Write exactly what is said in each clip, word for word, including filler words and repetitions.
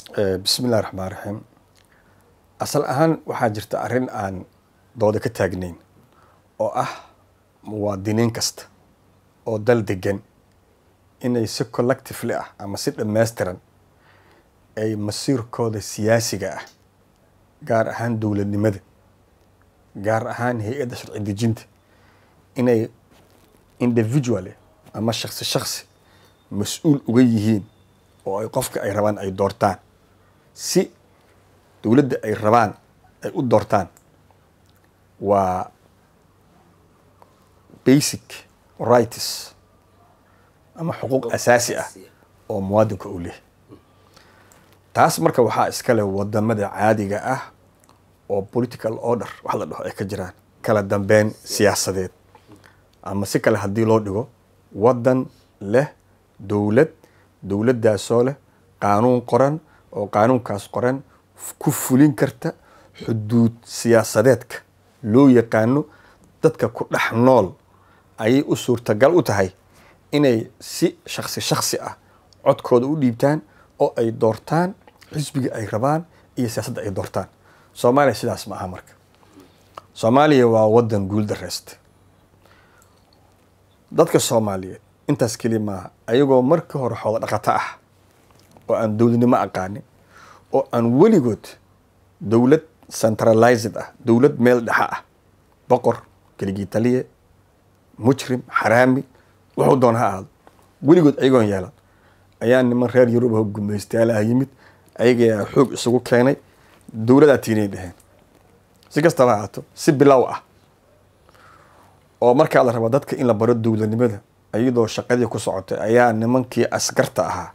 بسم الله الرحمن الرحيم أصل أهان waxaa jirta arrin aan dooda ka taagnayn oo ah muwaadiniin kasta oo dal degan inay si collectively ah ama si dhammaystiran ay masiirkooda siyaasiga ah gaar ahaan dowladnimada gaar ahaan hay'adda sharci dejinta inay individually ama shakhsi shakhsi mas'uul uga yihiin oo ay qofka ay rabaan ay doortaan si dowladda ay rabaan ay u doortaan waa basic rights ama xuquuq asaasi ah oo muwaadinka u leh taas marka waxaa iska leh wadamada caadiga ah oo political order wax la dhaho ay ka jiraan kala dambeyn siyaasadeed ama si kale haddii loo dhigo wadan leh dowlad dowladdaasoo leh qaanuun qoran oo qaanuunkaas qoran ku fulin karta xuduud siyaasadeedka loo yaqaano dadka ku dhex nool ayay u suurtagal u tahay inay si shakhsi shakhsi ah codkooda u dhiibtaan oo ay doortaan xisbiga ay rabaan iyo siyaasadda ay doortaan soomaaliya sidaas ma aha marka soomaaliya waa wadan guul dareysta dadka soomaaliyeed intaas keli maaha ayagoo marka hore xoola dhaqato ah oo aan dowladnimo aqaanin oo aan weligood dowlad centralized ah dowlad meel dhexa ah boqor keligii taliye mujrim xaraami wuxuu doona ha ahaado weligood ayagoon yeelan ayaa niman reer yurub oo gumaystayaalaha yimid ayagaa xoog isugu keenay dowladaa tiinay dheheen si kastaba ha ahaato si bilow ah oo markaa la rabo dadka in la baro dowladnimada iyadoo shaqadii ku socotay ayaa nimankii askarta ahaa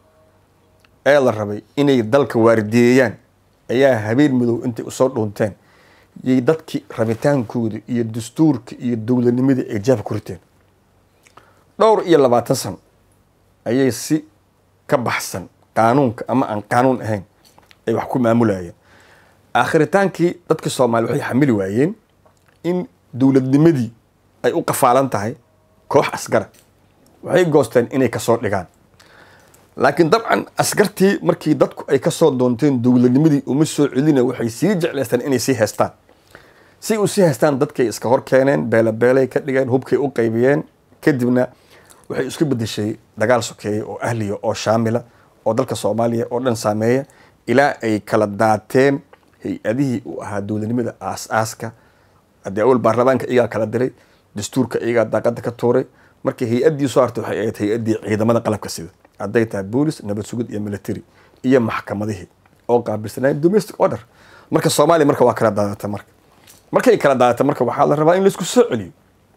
ee la rabay inay dalka waardiyeeyaan ayaa habeen madow intay usoo dhuunteen yay dadkii rabitaankooda iyo dastuurka iyo dowladnimadii ay jaab ku riteen dhowr iyo labaatan sano ayay si ka baxsan qaanuunka ama aan qaanuun ahayn ay wax ku maamulayeen aakhritaankii dadka soomaaliya waxay xamili waayeen in dowladnimadii ay u qafaalan tahay koox asgara waxay goosteen inay kasoo dhigaan laakiin dabcan askartii markii dadku ay kasoo doonteen dowladnimadii uma soo celina waxay sii jeclaystaan inay sii haystaan si u sii haystaan dadkay iska hor keeneen beelabeelay ka dhigeen hubkay u qaybiyeen kadibna waxay isku bedeshay dagaal sokeeye oo ahliya oo shaamila oo dalka soomaaliya oo dhan saameeya ilaa ay kala daateen hay-adihii u ahaa dowladnimada aas-aaska haddii awal baarlamaanka iyagaa kala diray dastuurka iyagaa daaqada ka tuuray markii hay-addii soo hartay waxay ahayd hay-addii ciidamada qalabka sida hadday tahay boolis nabad sugid iyo military iyo maxkamadihii oo qaabilsanaayen domestic order marka soomaaliya marka waa kala daadatay marka markay kala daadatay marka waxaa la rabaa in laisku soo celiyo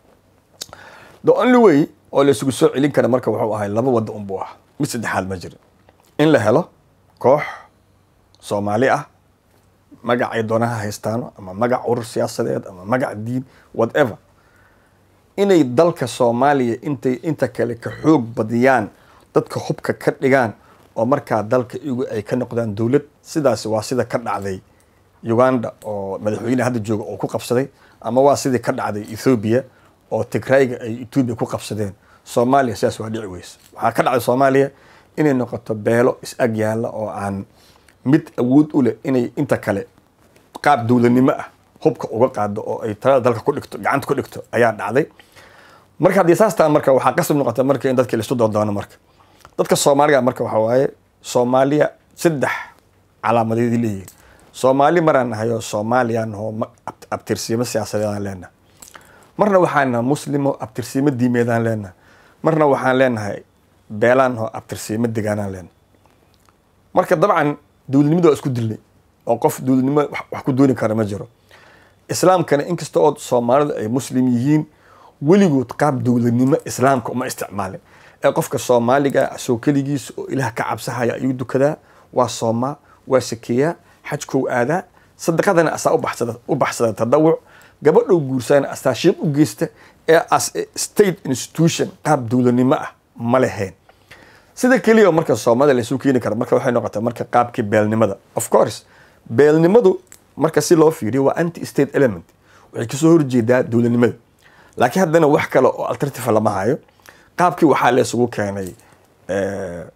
the only way oo laisugu soo celin kara marka wuxuu ahay laba wadda unbuu ah mid saddexaad ma jirin in la helo koox soomaali ah magacay doonaha haystaano ama magac urur siyaasadeed ama magac diin whatever inay dalka soomaaliya intay inta kale ka xoog badiyaan dadka hubka ka dhigaan oo markaa dalka iyagu ay ka noqdaan dowlad sidaasi waa sida ka dhacday uganda oo madaxweyne hadda jooga oo ku qabsaday ama waa sidii ka dhacday ethoobia oo tigrayga ay ethoobia ku qabsadeen soomaaliya sidaas waa dhici weyse waxaa ka dhacday soomaaliya inay noqoto beelo is-ag yaalla oo aan mid awood u leh inay inta kale qaab dowladnimo ah hubka uga qaado oo ay talada dalka ku dhigto gacanta ku dhigto ayaa dhacday marka haddii saas tahay marka waxaa qasab noqota marka in dadka laisu doondoono marka dadka soomaaliga marka waxaa waaye soomaaliya saddex calaamadeedii leeyihiin soomaali maraan nahay oo soomaaliyaan oo abtirsiimo siyaasadeedaan leenahay marna waxaan nahay muslimo abtirsiimo diimeedaan leenahay marna waxaan leenahay beelaan oo abtirsiimo degaanaan leenahay marka dabcan dowladnimada waa isku dilnay oo qof dowladnimo wax ku dooni kara ma jiro islaamkana inkasta oo soomaalida ay muslim yihiin weligood qaab dowladnimo islaamka uma isticmaalin ee qofka soomaaliga soo keligiisa oo ilaah ka cabsahaya ayuu dukadaa waa soomaa waa sakeeyaa xajkow aadaa sadaqadana asaa ubaxsada u baxsada tadawuc gabadhow guursana asaa shiiq u geysta ee as state institution qaab dowladnimo ah ma leheen sida keliya marka soomaalida laysu keeni kara marka waxay noqotay marka qaabkii beelnimada of course beelnimadu marka si loo fiiriyo waa anti state element waxay kasoo horjeedaa dowladnimada laakiin haddana wax kale oo alternative lama hayo qaabkii waxaa la isugu keenay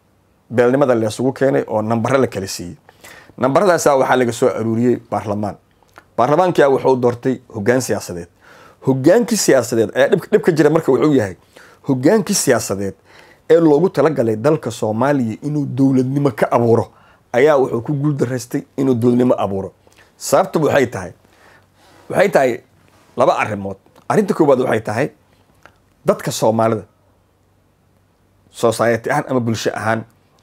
beelnimada la isugu keenay oo nambaro la kala siiyey. nambaradaas waxaa laga soo aruuriyey baarlamaan. baarlamaanka wuxuu doortay hoggaan siyaasadeed. hoggaankii siyaasadeed ayaa dhib dhib ka jira marka wuxuu yahay hoggaankii siyaasadeed ee loogu talagalay dalka Soomaaliya inuu dowladnimo ka abuuro ayaa wuxuu ku guuldareystay inuu dowladnimo abuuro. sababtu waxay tahay waxay tahay laba arrimood. arrinta koowaad waxay tahay dadka Soomaalida society ahaan ama bulsho ahaan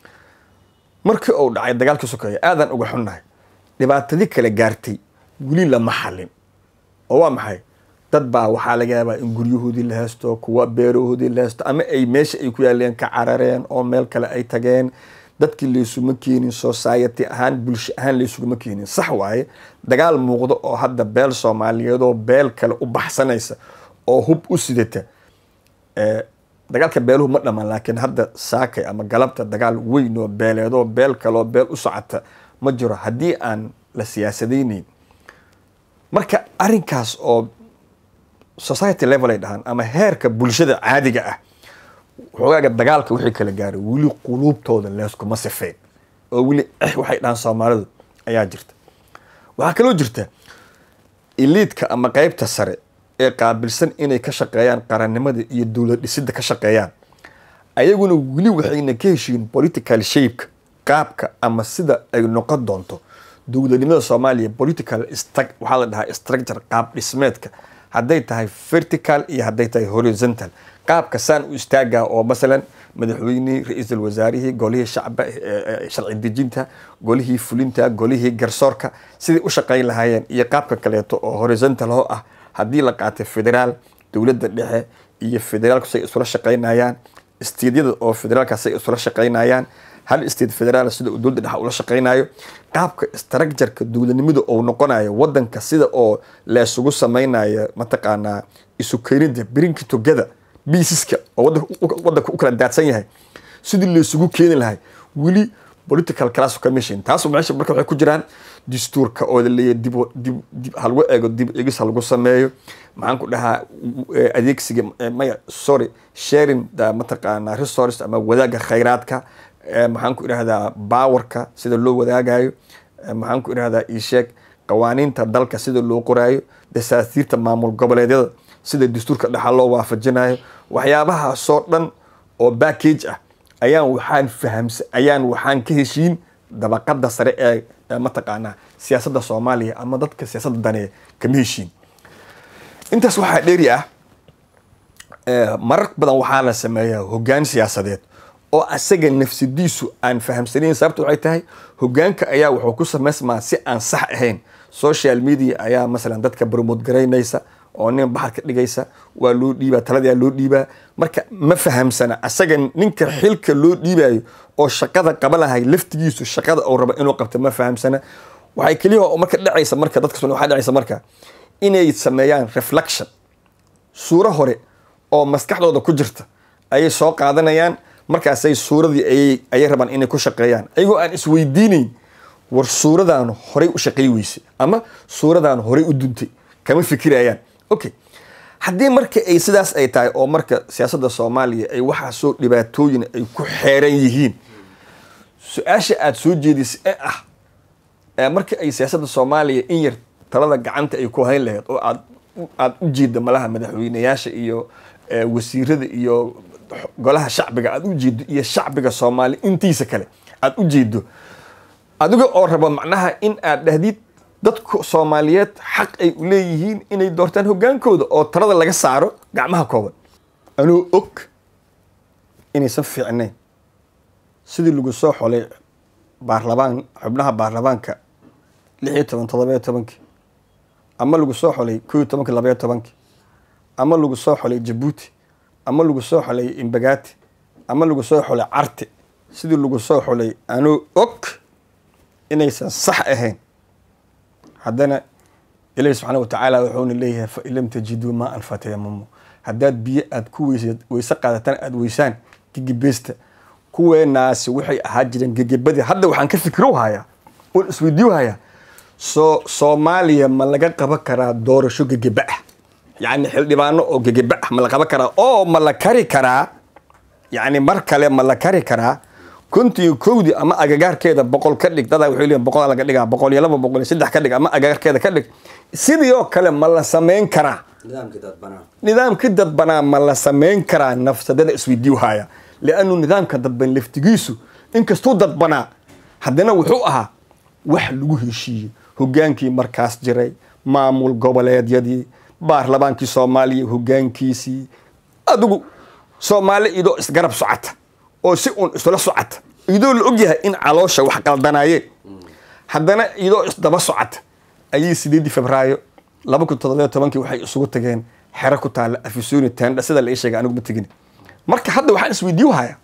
markii uu dhacay dagaalka sokeeye aadan uga xunnahay dhibaatadii kala gaartay weli lama xalin. oo waa maxay dad baa waxaa laga yaabaa in guryahoodii la haysto, kuwa beerahoodii la haysto, ama ay meesha ay ku yaaleen ka carareen oo meel kale ay tageen. dadkii laysuma keenin society ahaan bulsho ahaan laysuma keenin. sax waaye dagaal muuqdo oo hadda beel Soomaaliyeed oo beel kale u baxsanaysa oo hub u sidata ee dagaalka beeluhu ma dhamaan, laakiin hadda saakay ama galabta dagaal weyn oo beeleedo beel kale oo beel u socota ma jiro haddii aan la siyaasadeynin. marka arrinkaas oo society level ay dhahan ama heerka bulshada caadiga ah waxoogaa dagaalka wixii kala gaaray weli quluubtooda leeskuma sifeen oo weli eh waxay dhahan Soomaalidu ayaa jirta. waxaa kaloo jirta elite-ka ama qaybta sare ee qaabilsan inay ka shaqeeyaan qarannimada iyo dowlad dhisidda ka shaqeeyaan ayaguna weli waxayna ka heshiin political shape qaabka ama sida ay noqon doonto dowladnimada Soomaaliya. political stack waxaa la dhahaa structure qaab dhismeedka hadday tahay vertical iyo hadday tahay horizontal. qaabka saan u istaagaa oo masalan madaxweynihii, ra'iisul wasaarihii, golihii shacba sharci dejinta, golihii fulinta, golihii garsoorka sidii u shaqayn lahaayeen iyo qaabka kaleeto oo horizontal oo ah haddii la qaatay federaal dowladda dhexe iyo federaalku say isula shaqaynayaan, isteedyada oo federaalka say isula shaqaynayaan, hal state federaal sida uu dowladda dhexe ula shaqaynayo, qaabka structure-ka dowladnimada oo noqonayo wadanka sida oo la isugu samaynayo mataqaanaa isu keenida bringing together biisiska oo wadanka u kala daadsan yahay sidii la isugu keeni lahay weli political class commission. taas meesha marka waxay ku jiraan dastuurka oo la dib dib dib halgo eego dib eegis halgo sameeyo maxaan ku dhahaa adeegsiga maya sorry sharing da mataqaanaa resource ama wadaaga khayraadka maxaan ku irahdaa powerka sida loo wadaagayo maxaan ku irahdaa ii sheeg qawaaniinta dalka sida loo qoraayo dasaatiirta maamul goboleedyada sida dastuurka dhaxal loo waafajinayo waxyaabaha soo dhan oo package ah ayaan waxaan fahamsan ayaan waxaan ka heshiin dabaqada sare ee mataqaanaa siyaasadda Soomaaliya ama dadka siyaasadda daneeya kama heshiin. intaas waxaa dheeri ah marar badan waxaa la sameeyaa hoggaan siyaasadeed oo asaga nafsidiisu aan fahamsanayn. sababtu waxay tahay hoggaanka ayaa wuxuu ku sameysmaa si aan sax ahayn. social media ayaa masalan dadka promote garaynaysa oo nin baxar ka dhigaysa waa loo dhiibaa taladaa loo dhiibaa marka ma fahamsana asaga ninka xilka loo dhiibayo oo shaqada qaba lahay laftigiisu shaqada uu rabo inuu qabto ma fahamsana. waxay kaliya oo marka dhacaysa marka dadka soo waxa dhacaysa marka inay sameeyaan reflection suura hore oo maskaxdooda ku jirta ayay soo qaadanayaan markaas ay suuradii ay ay rabaan inay ku shaqeeyaan ayagoo aan isweydiinayn war suuradan hore u shaqeey weysay ama suuradan hore u duntay kama fikirayaan. okay haddii marka ay sidaas ay tahay oo marka siyaasadda Soomaaliya ay waxa soo dhibaatooyin ay ku xeeran yihiin su'aasha aad soo jeedisay ee ah ee marka ay siyaasadda Soomaaliya in yar talada gacanta ay ku hayn lahayd oo aad aad u jeedo malaha madaxweynayaasha iyo wasiirada iyo golaha shacbiga aad u jeedo iyo shacbiga Soomaali intiisa kale aad u jeedo adiga oo rabo macnaha in aad dhahdid dadku Soomaaliyeed xaq ay u leeyihiin inay doortaan hoggaankooda oo talada laga saaro gacmaha kooban. anuu og inaysan fiicnayn sidii lagu soo xolay baarlamaan xubnaha baarlamaanka lix iyo toban toddoba iyo toban ama lagu soo xolay kow iyo toban laba iyo toban ama lagu soo xolay Djibouti ama lagu soo xolay Imbagati ama lagu soo xolay Carte sidii lagu soo xolay anuu og inaysan sax ahayn. haddana Ilaahay subxaanahu wa tacaala wuxuu leeyahay fa ilam tajidu ma alfatayammu haddaad biyo aad ku weysad weysa qaadataan aad weysaan gigibeesta kuweenaasi waxay ahaa jireen gigibadii hadda waxaan ka fikiro hayaa oo isweydiyo hayaa soo Soomaaliya ma laga qaban karaa doorasho gigiba ah yani xildhibaano oo gigiba ah ma la qaban karaa oo ma la kari karaa yani mar kale ma la kari karaa kontii kowdii ama agagaarkeeda boqol ka dhig dadaa waxay leeyihiin boqol laga dhigaa boqol iyo laba boqol iyo saddex ka dhig ama agagaarkeeda ka dhig sidii oo kale ma la samayn karaa nidaamkii dadbanaa nidaamkii dadbanaa ma la samayn karaa nafsadada isweydiiyo haya li'annu nidaamka dadban laftigiisu inkastuu dadbanaa haddana wuxuu ahaa wax lagu heshiiyey hogaankii markaas jiray maamul goboleedyadii baarlamaankii soomaaliya hogaankiisii adigu soomaali idoo isgarab socota oo si uun isula socota idoo la ogyahay in caloosha wax qaldanaayeen haddana idoo isdaba socota ayay sideedii febraayo laba kun toddoba iyo tobankii waxay isugu tageen xero ku taalla afisoni teendha sida la ii sheegay anigu ma tegin marka hadda waxaan isweydiiyo hayaa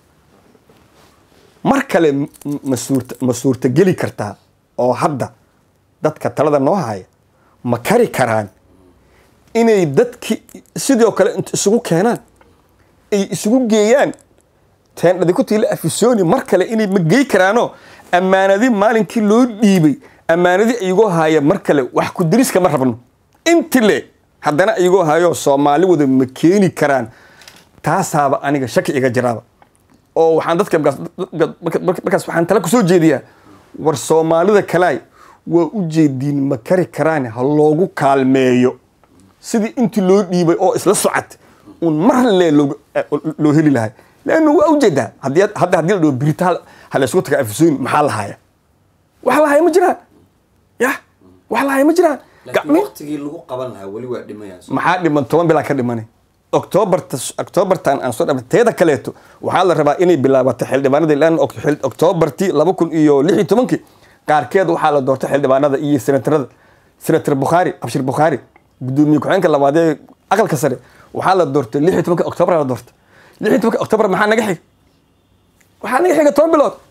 mar kale ma suurta ma suurtageli kartaa oo hadda dadka talada noo haya ma kari karaan inay dadki sidoo kale inta isugu keenaan ay isugu geeyaan teendhadi ku tiila afisoni mar kale inay ma geey karaanoo ammaanadii maalinkii loo dhiibay ammaanadii iyagoo haya mar kale wax ku diriska ma rabno inti le haddana iyagoo hayo soomaali wada ma keeni karaan taasaaba aniga shaki iga jiraaba oo waxaan dadka markaas waxaan tala kusoo jeediyaa war soomaalida kalaay waa u jeediin ma kari karaan ha loogu kaalmeeyo sidii intii loo dhiibay oo isla socod un mar le loo heli lahay laannu waa ujeedaa haddii hadda haddii la dhaho birita ha la isugu taga afisoni maxaa la haya wax la haya ma jiraan yah wax la haya ma jiraan waqtigii lagu qaban lahaa weli waa dhimayaan maxaa dhiman toban bilaa ka dhimanay octobarta octobartan aan soo dhamay teeda kaleeto waxaa la rabaa inay bilaabato xildhibaanada ilaan octobartii laba kun iyo lix iyo tobankii qaarkeed waxaa la doortay xildhibaanada iyo senatarada senator bukhaari abshir bukhaari gudoomiye ku-xigeenka labaad ee aqalka sare waxaa la doortay lix iyo tobanka octobar la doortay lix iyo tobanka octobar maxaa naga xiga waxaa naga xiga toban bilood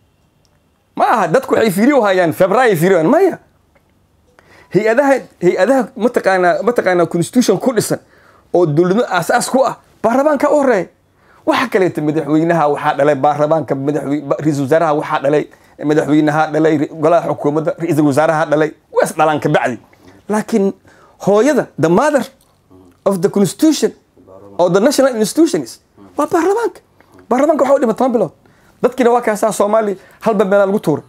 ma aha dadku waxay fiiriyo hayaan february fiiriyaan maya hay-adaha hay-adaha mataqaanaa mataqaanaa constitution ku dhisan oo dowladnimo aasaas ku ah baarlamaanka u horeeya waxa kaleeto madaxweynaha waxaa dhalay baarlamaanka madaxweyne ra-iisul wasaaraha waxaa dhalay madaxweynaha dhalay golaha xukuumadda ra-iisul wasaaraha dhalay waas dhalaan ka bacdi laakiin hooyada the mother of the constitution of the national institutions waa baarlamaanka baarlamaanka waxa u dhima toban bilood dadkiina waa kaasaa soomaaliya halba meelaa lagu tuuray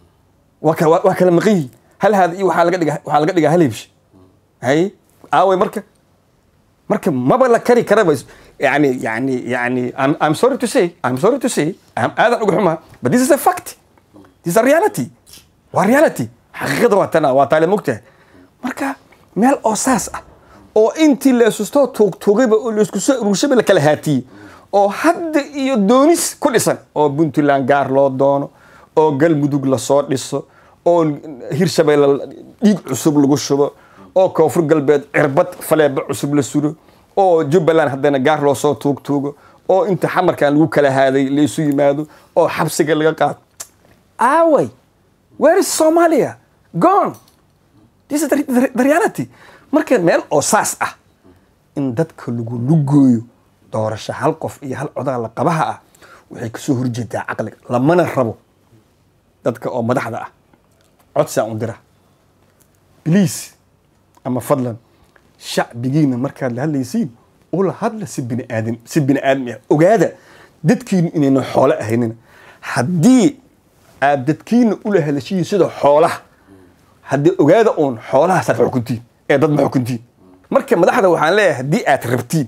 waa waa kala maqan yihiin hal haada iyo waxaa laga dhigaa waxaa laga dhigaa hal hebsh hay aaway marka marka maba la kari karaba yani yani yani I'm, I'm sorry to say I'm sorry to say aadan uga xumaa but this is a fact this is a reality waa reality xaqiiqada waa tana waa taale mogtahay marka meel oo saas ah oo intii la isusto tuug tuugayba oo la isku soo ururshaba la kala haatiyey oo hadda iyo doonis ku dhisan oo Puntland gaar loo doono oo galmudug la soo dhiso oo hirshabeelle dhiig cusub lagu shubo oo koonfur galbeed cirbad faleeba cusub la suro oo jubbaland haddana gaar loo soo tuug tuugo oo inta xamarkan lagu kala haaday la isu yimaado oo xabsiga laga qaado aaway where is Somalia gone this is the, the, the reality marka meel oo saas ah in dadka lagu lugooyo doorasho hal qof iyo hal codaa la qabaha ah waxay kasoo horjeedaa caqliga lamana rabo dadka oo madaxda ah codsi aan u dira please ama fadlan shacbigiina markaad la hadlaysiin ula hadla si bini aadan si bini aadam ah ogaada dadkiinu inayna xoolo ahaynina haddii aad dadkiina ula hadashiin sida xoolaha haddii ogaada uun xoolahaas aad xukuntiin ee dad ma xukuntiin marka madaxda waxaan leeyahay haddii aad rabtiin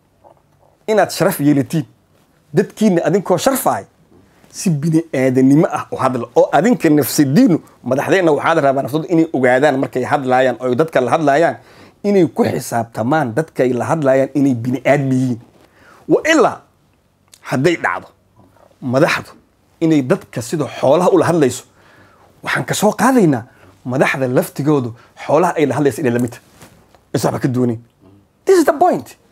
inaad sharaf yeelatiin dadkiina adinkoo sharfaay si bini aadanimo ah oo hadla oo adinka nafsadiinu madaxdeena waxaad rabaa nafsadu inay ogaadaan markay hadlaayaan oo dadka la hadlaayaan inay ku xisaabtamaan dadkay la hadlaayaan inay bini aadmi yihiin wa ilaa hadday dhacdo madaxdu inay dadka sida xoolaha ula hadlayso waxaan ka soo qaadaynaa madaxda laftigoodu xoolaha ay la hadlayso inay lamid tahay isaba ka doonin this is the point